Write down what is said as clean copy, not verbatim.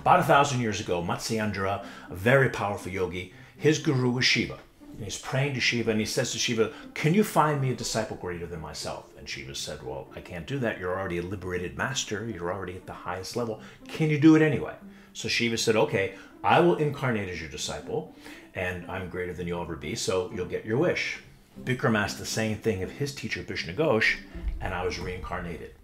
About 1,000 years ago, Matsyendra, a very powerful yogi, his guru was Shiva. And he's praying to Shiva, and he says to Shiva, can you find me a disciple greater than myself? And Shiva said, well, I can't do that. You're already a liberated master. You're already at the highest level. Can you do it anyway? So Shiva said, okay, I will incarnate as your disciple, and I'm greater than you'll ever be, so you'll get your wish. Bikram asked the same thing of his teacher, Vishnu Ghosh, and I was reincarnated.